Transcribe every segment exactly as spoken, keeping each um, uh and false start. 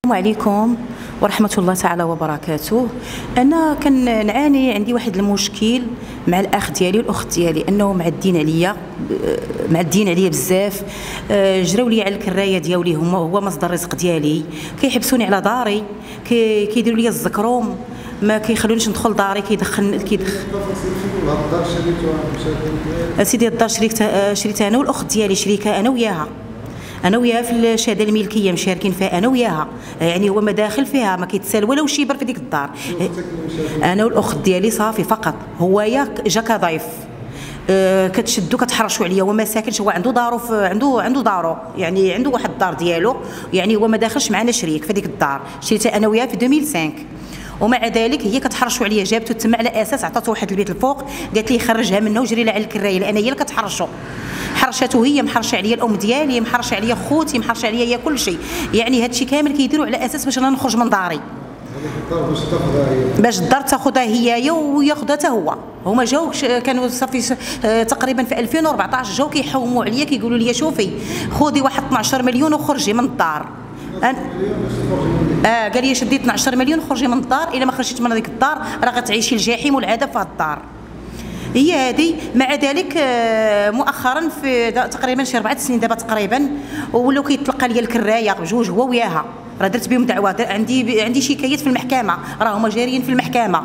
السلام عليكم ورحمة الله تعالى وبركاته. أنا كنعاني عندي واحد المشكل مع الأخ ديالي والأخت ديالي، أنه معدين عليا معدين عليا بزاف. جراو لي على الكرايه ديالي، هما هو مصدر الرزق ديالي، كيحبسوني على داري، كيديروا لي الزكروم، ما كيخلونيش ندخل داري، كيدخل كيدخل سيدي. الدار شريكتها شريتها انا والاخت ديالي، شريكه انا وياها انا وياها في الشهاده الملكيه، مشاركين فيها انا وياها، يعني هو ما داخل فيها، ما كيتسال ولا شيبر في ديك الدار. انا والاخت ديالي صافي فقط، هو يا جا كضيف، أه كتشدو كتحرشوا عليا، هو ما ساكنش، هو عنده دارو، عنده عنده دارو، يعني عنده واحد الدار ديالو، يعني هو ما داخلش معنا شريك في ديك الدار، شريتها انا وياها في ألفين وخمسة. ومع ذلك هي كتحرشوا عليا، جابته تما على اساس عطاتو واحد البيت الفوق، قالت لي خرجها منه وجري لها على الكرايه، لان هي اللي كتحرشو، حرشته هي، محرشه عليا الام ديالي، محرشه عليا خوتي، محرشه عليا هي كل شيء، يعني هذا الشيء كامل كيديروا على اساس باش انا نخرج من داري، باش الدار تاخذها هي وياخذها حتى هو. هما جاو كانوا صافي تقريبا في ألفين وأربعطاش، جاو كيحوموا عليا، كيقولوا لي شوفي خذي واحد اثناش مليون وخرجي من الدار. أن... اه قال لي شدي اثناش مليون وخرجي من الدار، الا ما خرجتي من هذيك الدار راه غتعيشي الجحيم والعذاب في هذه الدار. هي هذه. مع ذلك مؤخرا في تقريبا شي اربعه سنين دابا تقريبا، ولاو كيتلقى لي الكرايه بجوج هو وياها، راه درت بهم دعوه، عندي عندي شكايات في المحكمه، راه هما جاريين في المحكمه.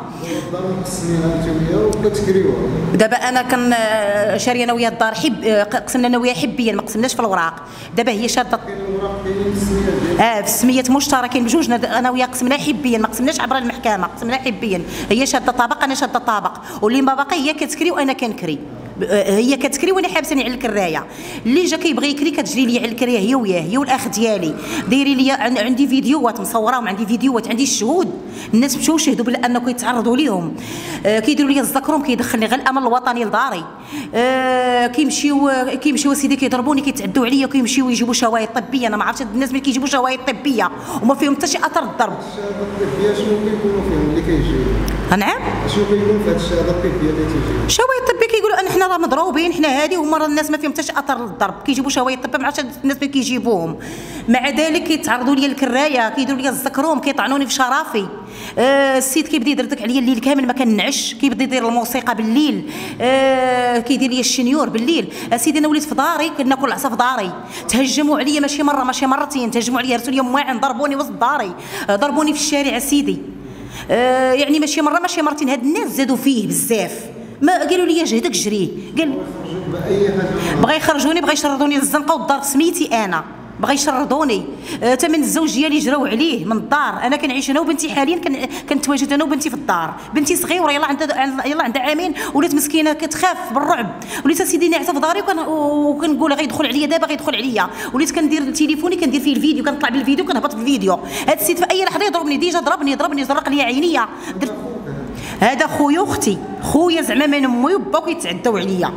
دابا انا كان شاريه انا ويا الدار، حب قسمنا انا وياها حبيا، ما قسمناش في الاوراق. دابا هي شاده اه في السميات مشتركين بجوجنا، انا وياها قسمناها حبيا، ما قسمناش عبر المحكمه، قسمناها حبيا. هي شاده طابق انا شاده طابق، واللي ما باقي هي كتكري وانا كنكري، هي كتكري وانا حابساني على الكرايه. اللي جا كيبغي يكري كتجري لي على الكرايه هي وياه، هي والاخ ديالي، دايرين لي عندي فيديوهات مصوراهم، عندي فيديوهات، عندي الشهود، الناس مشاو شهدوا بلا انه كيتعرضوا ليهم. آه كيديروا لي الزكروم، كيدخلني غير الامن الوطني لداري. آه كيمشيو كيمشيو سيدي كيضربوني، كيتعدوا عليا، كيمشيو يجيبوا شواهد طبيه. انا ما عرفتش الناس ملي كيجيبوا شواهد طبيه وما فيهم حتى شي اثر الضرب. الشهاده الطبيه شنو كيكونوا فيهم اللي كيجيو؟ نعم، شنو كيكون في هذه الشهاده الطبيه اللي تيجي؟ شواهد طبيه كيقولوا ان حنا راه مضروبين، حنا هادي، هما راه الناس ما فيهم حتى شي اثر للضرب، كيجيبوا شواهد طبيه، ما عرفتش الناس ملي كيجيبوهم. مع ذلك كيتعرضوا لي الكرايه، كيديروا لي الزكروم، كيطعنوني في شرفي. آه السيد كيبدا يدردك عليا الليل كامل ما كنعش، كيبدا يدير الموسيقى بالليل، آه كيدير لي الشنيور بالليل. اسيدي انا وليت في داري، كناكل العصا في داري، تهجموا عليا ماشي مره ماشي مرتين، تهجموا عليا، هرسوا لي مواعن، ضربوني وسط داري، آه ضربوني في الشارع اسيدي، آه يعني ماشي مره ماشي مرتين. هاد الناس زادوا فيه بزاف، ما قالوا لي جهدك جري، قال بغا يخرجوني، بغا يشردوني للزنقه والدار سميتي انا، بغا يشردوني. آه تمن الزوج ديالي جراو عليه من الدار، انا كنعيش انا وبنتي حاليا، كنتواجد انا وبنتي في الدار، بنتي صغيره يلاه عندها يلاه عندها عامين، ولات مسكينه كتخاف بالرعب، وليت سيدي ناعسه في داري، وكنقول غيدخل عليا دابا غيدخل عليا، وليت كندير تليفوني كندير فيه الفيديو، كنطلع بالفيديو كنهبط بالفيديو. هذا السيد في اي لحظه يضربني، ديجا ضربني ضربني زرق لي عينيا. هذا خويا واختي، خويا زعما من امي وباو كيتعداو عليا،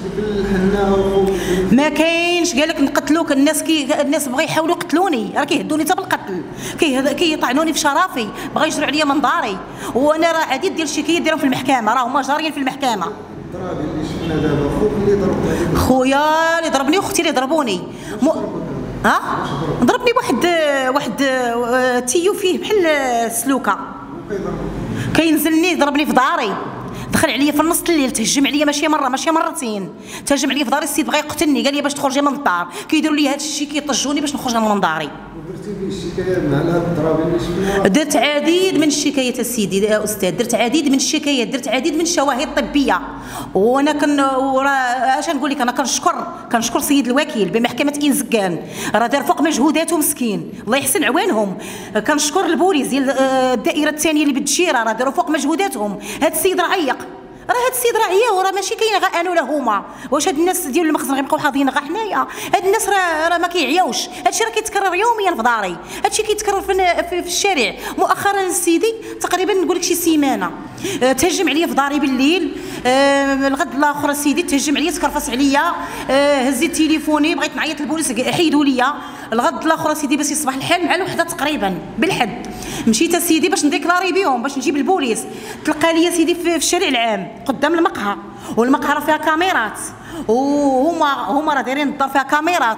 ما كاينش، قال لك نقتلوك. الناس كي الناس بغا يحاولوا يقتلوني، راه كيهدوني حتى بالقتل، كيطعنوني في شرفي، بغا يجروا عليا من داري، وانا راه عديد ديال الشكايات ديالهم في المحكمه، راه هما جاريين في المحكمه. الضرب اللي شفنا دابا، خوك اللي ضرب، خويا اللي ضربني واختي اللي ضربوني. م... ها ضربني بواحد واحد تيو فيه بحال السلوكه، كينزلني ضربني في داري، دخل عليا في نص الليل، تهجم عليا ماشي مره ماشي مرتين، تهجم عليا في داري. السيد بغا يقتلني، قال لي باش تخرجي من الدار، كيديروا لي هذا الشيء، كيطجوني باش نخرج من داري. درتي به الشكايه مع هاد الضرب اللي شفنا؟ درت عديد من الشكايات السيدي يا استاذ، درت عديد من الشكايات، درت عديد من الشواهد طبيه، وانا كن اش نقول لك، انا كنشكر كنشكر سيد الوكيل بمحكمه انزكان، راه دار فوق مجهوداته مسكين، الله يحسن عوانهم. كنشكر البوليس ديال الدائره الثانيه اللي بالدشيره، راه داروا فوق مجهوداتهم. هذا السيد راه عيق، راه هاد السيد راه عيا، وراه ماشي كاين غير انا ولا هما. واش هاد الناس ديال المخزن غيبقاو حاضرين غير حنايا؟ هاد الناس راه راه ما كيعياوش، هادشي راه كيتكرر يوميا في داري، هادشي كيتكرر في, في, في الشارع. مؤخرا سيدي تقريبا نقول لك شي سيمانه أه تهجم عليا في داري بالليل، أه الغد الاخر سيدي تهجم عليا، تكرفس عليا، أه هزيت تليفوني، بغيت نعيط للبوليس حيدوا ليا. الغد الاخر سيدي باش يصبح الحال مع الوحده تقريبا بالحد، مشيت سيدي باش نديكلاري بهم، باش نجيب البوليس. تلقى لي سيدي في الشارع العام قدام المقهى، والمقهى راه فيها كاميرات، وهما هما راه دايرين الدار فيها كاميرات.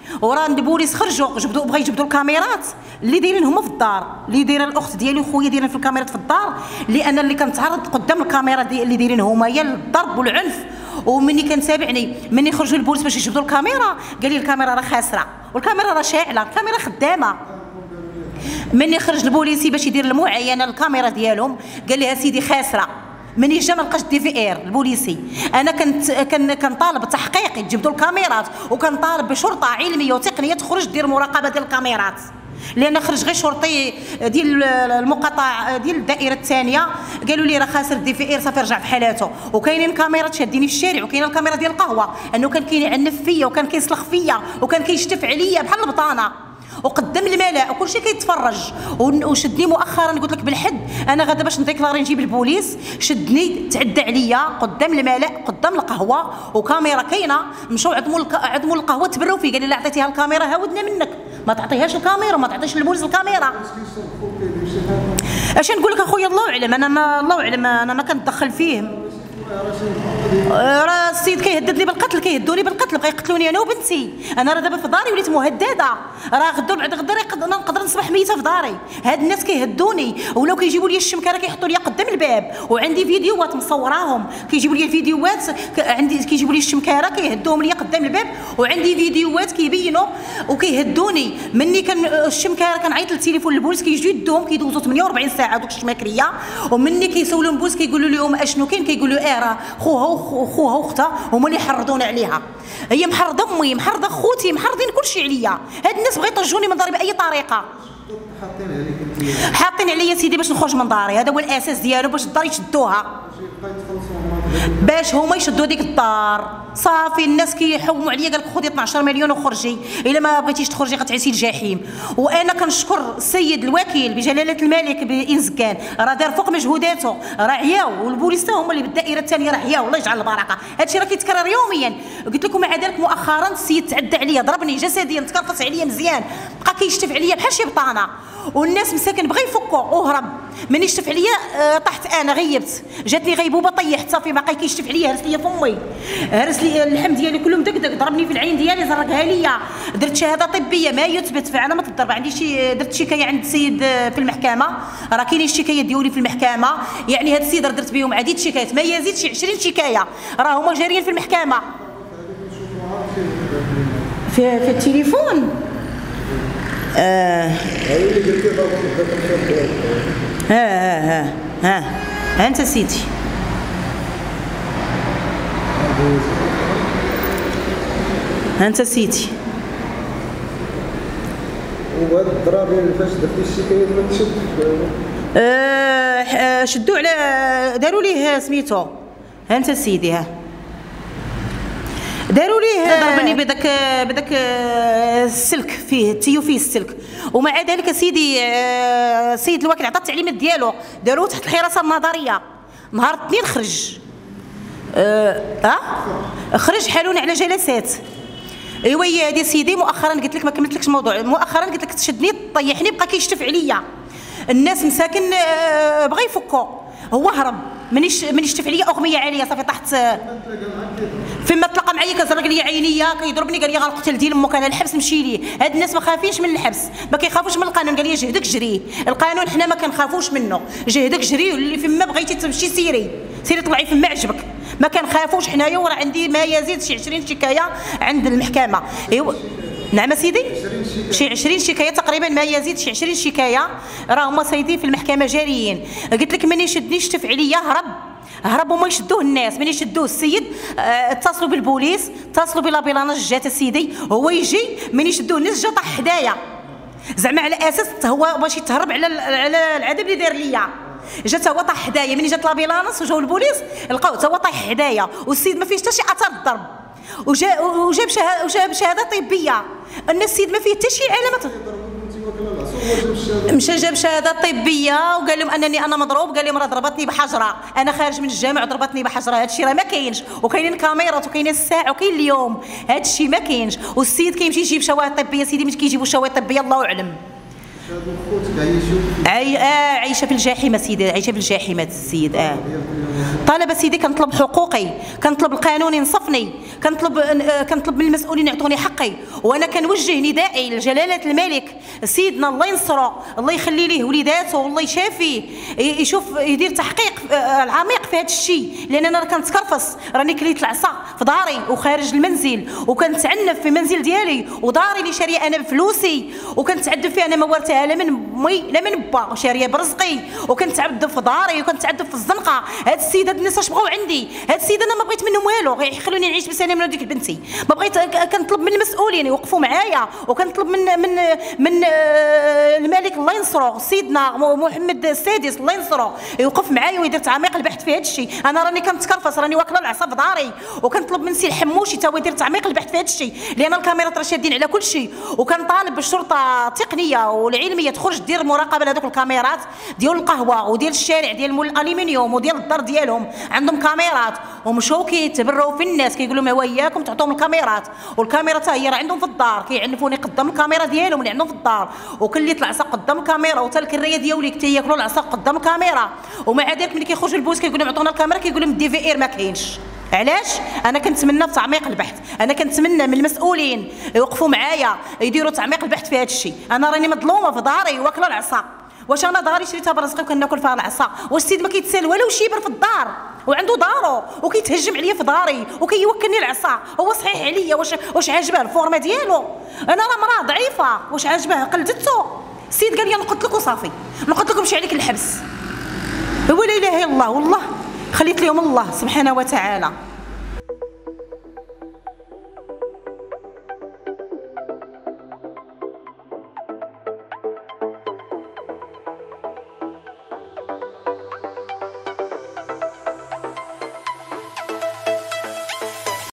وراه البوليس خرجوا جبدوا بغا يجبدوا الكاميرات اللي دايرين هما في الدار، اللي دايره الاخت ديالي وخويا دايرين في الكاميرات في الدار، لان اللي كنتعرض قدام الكاميرا دي اللي دايرين هما هي الضرب والعنف. ومني كان تابعني مني خرجوا البوليس باش يجبدوا الكاميرا قال لي الكاميرا راه خاسره والكاميرا راه شاعله، الكاميرا خدامه. مني خرج البوليسي باش يدير المعاينه الكاميرا ديالهم قال لي سيدي خاسره. مني جا ما لقاش دي في ار البوليسي. انا كنت كان كنطالب تحقيق يجبدوا الكاميرات، وكنطالب بشرطه علميه وتقنيه تخرج دير مراقبه ديال الكاميرات، لان خرج غير شرطي ديال المقاطعه ديال الدائره الثانيه قالوا لي راه خاسر دي في ار صافي رجع في حالاته. وكاينين كاميرات شاديني في الشارع، وكاينه الكاميرا ديال القهوه انه كان كيعنف فيا وكان كيسلخ فيا وكان كيشتف عليا بحال البطانه وقدام الملأ وكلشي كيتفرج. وشدني مؤخرا قلت لك بالحد انا غادا باش نديكلاري نجيب البوليس، شدني تعدى عليا قدام الملأ قدام القهوه وكاميرا كاينه. مشاو عظموا عظموا القهوه تبروا فيه قال لي لا عطيتيها الكاميرا هاودنا منك، ما تعطيهاش الكاميرا وما تعطيش للبوليس الكاميرا. اش نقول لك اخويا الله اعلم، انا ما الله اعلم انا ما كنتدخل فيه. راه السيد كيهددني بالقتل، كيهدوني بالقتل، بغا يقتلوني انا وبنتي. انا راه دابا في داري وليت مهدده، راه غدو بعد غدا نقدر نصبح ميته في داري. هاد الناس كيهدوني ولاو كيجيبوا لي الشمكاره كيحطوا لي قدام الباب، وعندي فيديوهات مصوراهم كيجيبوا لي الفيديوهات عندي كيجيبوا لي الشمكاره كيهدوهم لي قدام الباب، وعندي فيديوهات كيبينوا وكيهدوني. مني كان الشمكاره كنعيط للتليفون للبوليس كيجيو يدوهم كيدوزوا ثمانية وأربعين ساعه دوك الشماكريه. ومني كيسولوا البوليس كيقولوا لهم اشنو كاين، كيقولوا اه راه خوها وخوها واختها هما اللي حرضونا عليها، هي محرضه امي محرضه خوتي محرضين كلشي عليا. هاد الناس بغا يطجوني من داري باي طريقه، حاطين عليا سيدي باش نخرج من داري. هذا هو الاساس ديالو باش الدار يشدوها، باش هما يشدوا ديك الدار. صافي الناس كيحوموا عليا قال لك خذي اثناش مليون وخرجي، الا ما بغيتيش تخرجي غتعيشي الجحيم. وانا كنشكر السيد الوكيل بجلاله الملك بانزكان، راه دار فوق مجهوداته، راه عياو والبوليس تا هما اللي بالدائره الثانيه راه عياو الله يجعل البركه. هادشي راه كيتكرر يوميا. قلت لكم مع ذلك مؤخرا السيد تعدى عليا ضربني جسديا تكرفس عليا مزيان، بقى كيشتف عليا بحال شي بطانه. والناس مساكن بغا يفكوا وهرب. من يشتف عليا آه طحت انا غيبت، جاتني غيبوبه طيحت صافي باقي كيشتف عليا، هرس ليا فمي، هرس لي اللحم ديالي كله مدقدق، ضربني في العين ديالي زرقها ليا. درت شهاده طبيه ما يثبت فعلا ما تضرب. عندي شي درت شكايه عند السيد في المحكمه، راه كاينين الشكايات ديالي في المحكمه. يعني هاد السيد درت بهم عديد شكايات ما يزيد شي عشرين شكايه، راه هما جاريين في المحكمه. في في التليفون اه ها ها ها ها ها انت سيدي ها انت سيدي. وهاد الضرابي فاش درتي الشكايات ما تشد اه شدوا على داروا ليه سميتو ها انت سيدي ها داروا ليه ضربني بداك بداك السلك فيه التيو فيه السلك. ومع ذلك سيدي السيد الوكيل عطى التعليمات ديالو، داروه تحت الحراسه النظريه. نهار الاثنين خرج اه, أه؟ خرج حالون على جلسات. ايوا هي هذه سيدي مؤخرا قلت لك ما كملتلكش الموضوع. مؤخرا قلت لك تشدني طيحني بقى كيشتف عليا. الناس مساكن بغا يفكوا، هو هرب من من يشتف عليا اغميه عليا صافي طحت. فيما تلاقى معايا كزرق لي عينيا كيضربني قال لي غنقتل ديال امك انا الحبس نمشي ليه. هاد الناس ما خافينش من الحبس، ما كيخافوش من القانون. قال لي جهدك جري، القانون حنا ما كنخافوش منه، جهدك جري واللي فيما بغيتي تمشي سيري سيري طلعي فيما عجبك، ما كنخافوش حنايا. وراه عندي ما يزيد شي عشرين شكايه عند المحكمه. ايوا نعم سيدي شي عشرين شكايه تقريبا ما يزيد شي عشرين شكايه راه هما سيدي في المحكمه جاريين. قلت لك من يشدني يشتف عليا هرب هربوا ما يشدوه الناس. من يشدوه السيد اه اتصلوا بالبوليس، اتصلوا بلابيلاناج جات السيدي هو يجي. من يشدوه الناس جا طاح حدايا زعما على اساس هو باش يتهرب على على العذاب اللي دار ليا. جات هو طاح حدايا. من جات لابيلاناس وجاو البوليس لقاوه هو طايح حدايا والسيد ما فيهش حتى شي اثر الضرب. وجا وجاب شهاده وجاب شهاده طبيه. ان السيد ما فيه حتى شي علامه. مشى جاب شهاده طبيه وقال لهم انني انا مضروب. قال لهم راه ضربتني بحجره، انا خارج من الجامع ضربتني بحجره. هذا الشيء راه ما كاينش، وكاينين كاميرات وكاينين الساعه وكاين اليوم. هذا الشيء ما كاينش. والسيد كيمشي يجيب شواهد طبيه. سيدي ملي كيجيبوا شواهد طبيه الله اعلم هادو خوتك عايشوا عاي... آه عايشه في الجحيم سيدي، عايشه في الجحيم هاد السيد. اه طالبه سيدي كنطلب حقوقي، كنطلب القانون ينصفني، كنطلب آه كنطلب من المسؤولين يعطوني حقي. وانا كنوجه ندائي لجلاله الملك سيدنا الله ينصرو، الله يخلي ليه وليداته والله يشافيه، يشوف يدير تحقيق آه العميق في هذا الشيء. لان انا كنتكرفص، راني كليت العصا في داري وخارج المنزل، وكنتعنف في المنزل ديالي وداري اللي شاريه انا بفلوسي، وكنتعذب فيها انا ما ورثها لا من مي لا من با، شاريه برزقي، وكنتعذب في داري وكنتعذب في الزنقه. هاد السيد هاد الناس اش بغاو عندي؟ هاد السيد انا ما بغيت منهم والو، غير يخلوني نعيش بسلام انا ديك بنتي. ما بغيت، كنطلب من المسؤولين يوقفوا معايا، وكنطلب من من من آه الملك الله ينصرو سيدنا محمد السادس الله ينصرو يوقف معايا ويدير تعميق البحث في هاد الشيء. انا راني كنتكرفص، راني واكله العصا في داري، وكنطلب من سي الحموشي تا هو يدير تعميق البحث في هاد الشيء، لان الكاميرات راه شادين على كل شيء. وكنطالب بالشرطه التقنيه والعلميه تخرج دير مراقبه لهذوك الكاميرات ديال القهوه وديال الشارع ديال مول الالومنيوم وديال الدار ديالهم عندهم كاميرات، ومشاو كيتبروا في الناس كيقولوا لهم وياكم تعطوهم الكاميرات، والكاميرا حتى هي راه عندهم في الدار كيعنفوني قدام الكاميرا ديالهم اللي عندهم في الدار، وكليت العصا قدام الكاميرا، وتا الكريه ديالي حتى ياكلوا العصا قدام الكاميرا. ومع ذلك ملي كيخرجوا البوليس كيقولوا لهم عطونا الكاميرا، كيقولوا لهم الدي في ار ما كاينش. علاش؟ انا كنتمنى في تعميق البحث، انا كنتمنى من المسؤولين يوقفوا معايا يديروا تعميق البحث في هذا الشيء. انا راني مظلومه في داري واكله العصا، واش انا داري شريتها برزقي وكناكل فيها العصا؟ واش السيد ما كيتسال والو شيبر في الدار وعنده دارو وكيتهجم عليا في داري وكيوكلني العصا؟ هو صحيح عليا؟ واش واش عاجبه الفورمه ديالو؟ انا راه مراه ضعيفه، واش عاجبه قلدته؟ السيد قال لي نقتلك وصافي، نقتلك ومشي عليك الحبس. ولا اله الا الله، والله خليت لهم الله سبحانه وتعالى.